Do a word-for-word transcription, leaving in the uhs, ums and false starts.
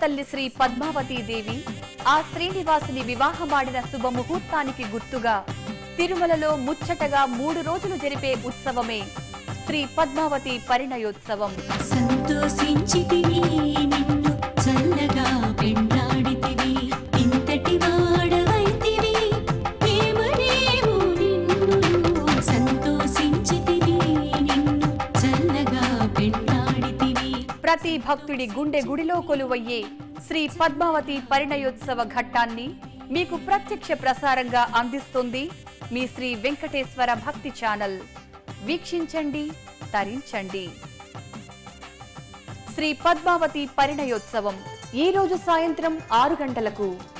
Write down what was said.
తల్లి శ్రీ పద్మావతి దేవి ఆ శ్రీనివాసుని వివాహమాడిన శుభముహూర్తానికి గుర్తుగా తిరుమలలో ముచ్చటగా మూడు రోజులు జరిపే ఉత్సవమే శ్రీ పద్మావతి పరిణయోత్సవం. సంతోషించితివి నిన్ను చల్లగా పెండాడితివి ఇంతటి వాడవైతివి ప్రేమనేమో నిన్ను సంతోషించితివి నిన్ను చల్లగా పెండాడితివి. ప్రతి భక్తుడి గుండె గుడిలో కొలువయ్యే శ్రీ పద్మావతి పరిణయోత్సవ ఘట్టాన్ని మీకు ప్రత్యక్ష ప్రసారంగా అందిస్తుంది మీ శ్రీ వెంకటేశ్వర భక్తి ఛానల్. వీక్షించండి, తరించండి. శ్రీ పద్మావతి పరిణయోత్సవం ఈ రోజు సాయంత్రం ఆరు గంటలకు.